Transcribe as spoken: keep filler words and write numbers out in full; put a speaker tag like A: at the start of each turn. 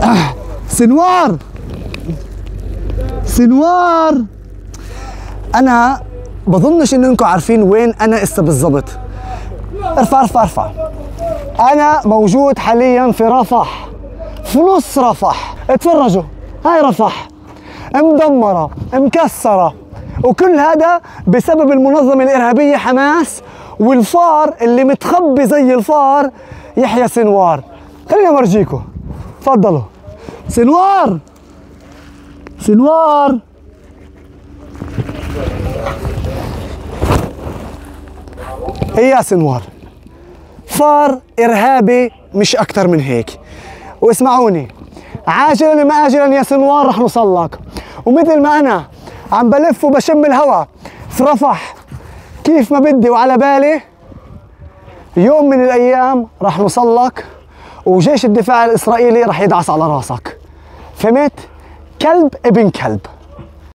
A: سنوار سنوار انا بظنش انكم عارفين وين انا اسا بالضبط. ارفع ارفع ارفع. انا موجود حاليا في رفح، في نص رفح. اتفرجوا، هاي رفح مدمرة مكسرة، وكل هذا بسبب المنظمة الإرهابية حماس والفار اللي متخبي زي الفار يحيى سنوار. خلينا مرجيكم، تفضلوا. سنوار سنوار ايه يا سنوار، فار إرهابي مش أكتر من هيك. واسمعوني، عاجلا ما آجلا يا سنوار رح نوصلك. ومثل ما أنا عم بلف وبشم الهواء في رفح كيف ما بدي وعلى بالي، يوم من الأيام رح نوصلك وجيش الدفاع الإسرائيلي رح يدعس على راسك. فهمت؟ كلب ابن كلب.